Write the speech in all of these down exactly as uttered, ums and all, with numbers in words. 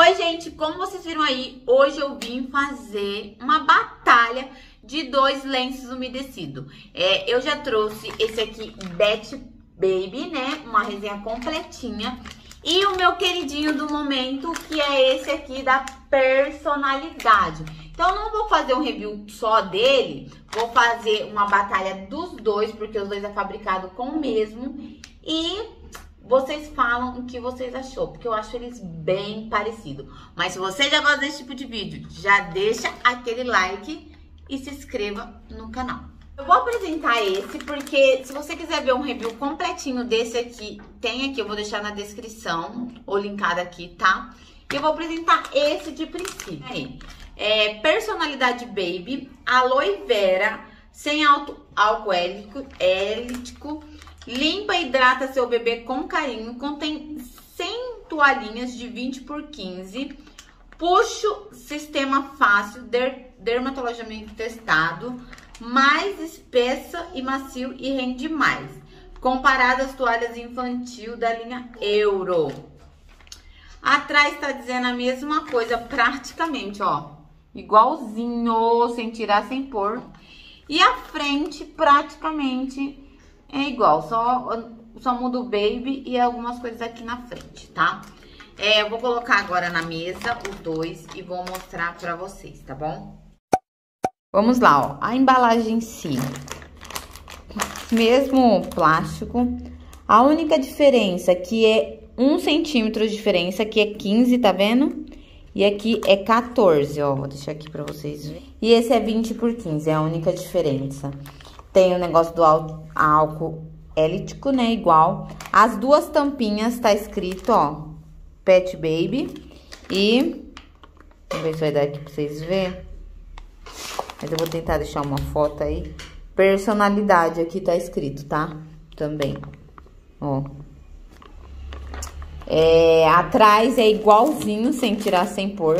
Oi, gente, como vocês viram aí, hoje eu vim fazer uma batalha de dois lenços umedecidos. É, eu já trouxe esse aqui, Bet Baby, né? Uma resenha completinha. E o meu queridinho do momento, que é esse aqui da Personalidade. Então, eu não vou fazer um review só dele, vou fazer uma batalha dos dois, porque os dois é fabricado com o mesmo. E vocês falam o que vocês achou, porque eu acho eles bem parecidos. Mas se você já gosta desse tipo de vídeo, já deixa aquele like e se inscreva no canal. Eu vou apresentar esse, porque se você quiser ver um review completinho desse aqui, tem aqui, eu vou deixar na descrição, ou linkado aqui, tá? E eu vou apresentar esse de princípio. Aí, é Personalidade Baby, Aloe Vera, sem álcool élitico, limpa e hidrata seu bebê com carinho, contém cem toalhinhas de vinte por quinze, puxo, sistema fácil, der, dermatologicamente testado, mais espessa e macio e rende mais, comparado às toalhas infantil da linha Euro. Atrás tá dizendo a mesma coisa, praticamente, ó, igualzinho, sem tirar, sem pôr. E a frente, praticamente, é igual, só, só muda o baby e algumas coisas aqui na frente, tá? É, eu vou colocar agora na mesa os dois e vou mostrar pra vocês, tá bom? Vamos lá, ó, a embalagem em si, mesmo plástico, a única diferença que é um centímetro de diferença, aqui é quinze, tá vendo? E aqui é quatorze, ó, vou deixar aqui pra vocês verem. E esse é vinte por quinze, é a única diferença. Tem o negócio do álcool élitico, né, igual. As duas tampinhas tá escrito, ó, Pet Baby e... Vamos ver se vai dar aqui pra vocês verem. Mas eu vou tentar deixar uma foto aí. Personalidade aqui tá escrito, tá? Também, ó. É, atrás é igualzinho, sem tirar, sem pôr.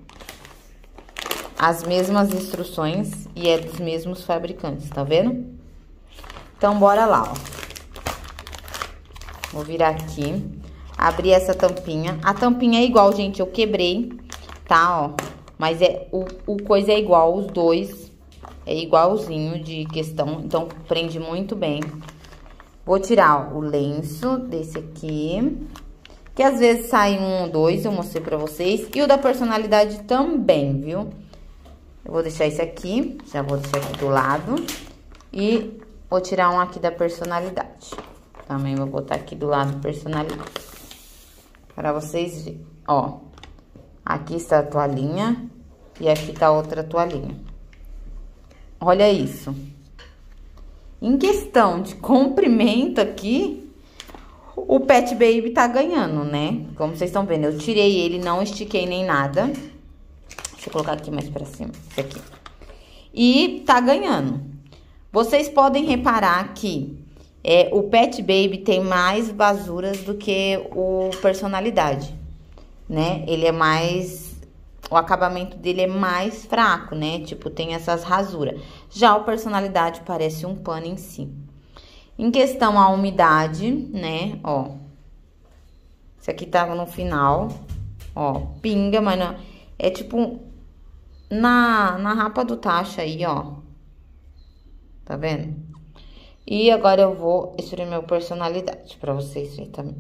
As mesmas instruções e é dos mesmos fabricantes, tá vendo? Então, bora lá, ó. Vou virar aqui, abrir essa tampinha. A tampinha é igual, gente, eu quebrei, tá, ó. Mas é, o, o coisa é igual, os dois é igualzinho de questão, então prende muito bem. Vou tirar, ó, o lenço desse aqui, que às vezes sai um ou dois, eu mostrei pra vocês. E o da Personalidade também, viu? Eu vou deixar esse aqui, já vou deixar aqui do lado. E vou tirar um aqui da Personalidade. Também vou botar aqui do lado Personalidade. Para vocês verem, ó. Aqui está a toalhinha e aqui tá outra toalhinha. Olha isso. Em questão de comprimento aqui, o Pet Baby tá ganhando, né? Como vocês estão vendo, eu tirei ele, não estiquei nem nada. Deixa eu colocar aqui mais pra cima, esse aqui. E tá ganhando. Vocês podem reparar que é, o Pet Baby tem mais basuras do que o Personalidade, né? Ele é mais... O acabamento dele é mais fraco, né? Tipo, tem essas rasuras. Já o Personalidade parece um pano em si. Em questão à umidade, né? Ó. Esse aqui tá no final. Ó, pinga, mas não... É tipo... Na, na rapa do tacho aí, ó. Tá vendo? E agora eu vou escolher meu Personalidade pra vocês verem também.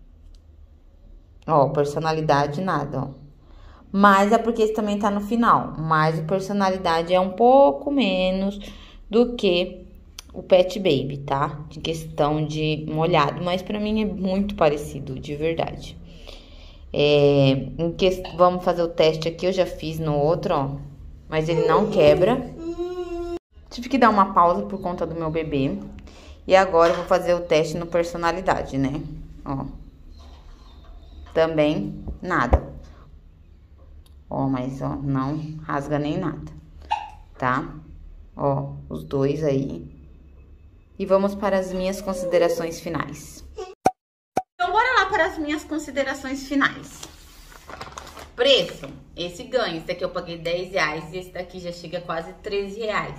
Ó, Personalidade nada, ó. Mas é porque esse também tá no final. Mas o Personalidade é um pouco menos do que o Pet Baby, tá? De questão de molhado. Mas pra mim é muito parecido, de verdade. É, em que, vamos fazer o teste aqui. Eu já fiz no outro, ó. Mas ele não quebra. Tive que dar uma pausa por conta do meu bebê. E agora eu vou fazer o teste no Personalidade, né? Ó. Também nada. Ó, mas ó, não rasga nem nada, tá? Ó, os dois aí. E vamos para as minhas considerações finais. Então, bora lá para as minhas considerações finais. Preço, esse ganho. Esse daqui eu paguei dez reais e esse daqui já chega a quase treze reais.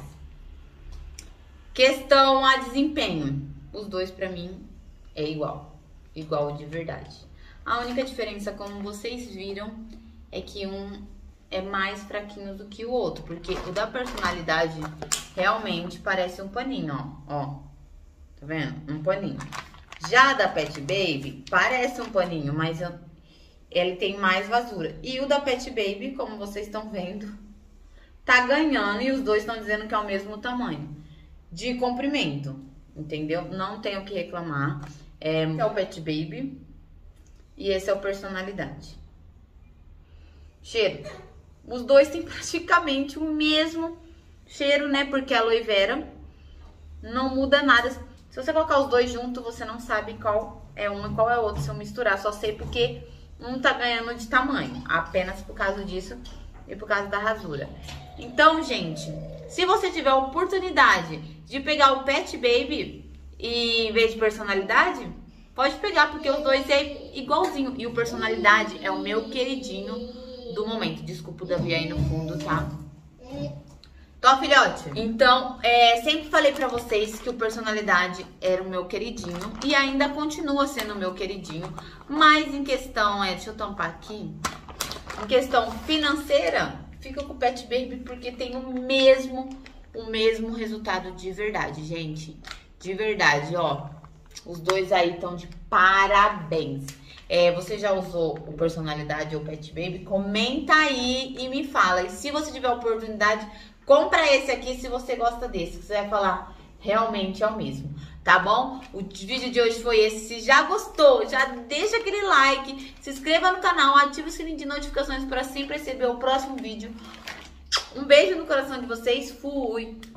Questão a desempenho. Os dois pra mim é igual. Igual de verdade. A única diferença, como vocês viram, é que um é mais fraquinho do que o outro, porque o da personalidade realmente parece um paninho, ó, ó, tá vendo? Um paninho. Já da Pet Baby parece um paninho, mas eu, ele tem mais vasura. E o da Pet Baby, como vocês estão vendo, tá ganhando e os dois estão dizendo que é o mesmo tamanho de comprimento, entendeu? Não tenho o que reclamar. É, esse é o Pet Baby e esse é o Personalidade. Cheiro. Os dois têm praticamente o mesmo cheiro, né? Porque a aloe vera não muda nada. Se você colocar os dois juntos, você não sabe qual é um e qual é o outro se eu misturar. Só sei porque um tá ganhando de tamanho, apenas por causa disso e por causa da rasura. Então, gente, se você tiver a oportunidade de pegar o Pet Baby e em vez de Personalidade, pode pegar, porque os dois é igualzinho. E o Personalidade é o meu queridinho do momento. Desculpa o Davi aí no fundo, tá? Tó, filhote. Então, é, sempre falei pra vocês que o Personalidade era o meu queridinho. E ainda continua sendo o meu queridinho. Mas em questão, é, deixa eu tampar aqui. Em questão financeira, fica com o Pet Baby porque tem o mesmo, o mesmo resultado de verdade, gente. De verdade, ó. Os dois aí estão de parabéns. É, você já usou o Personalidade ou o Pet Baby? Comenta aí e me fala. E se você tiver a oportunidade, compra esse aqui se você gosta desse. Você vai falar, realmente é o mesmo, tá bom? O vídeo de hoje foi esse. Se já gostou, já deixa aquele like, se inscreva no canal, ative o sininho de notificações para sempre receber o próximo vídeo. Um beijo no coração de vocês. Fui!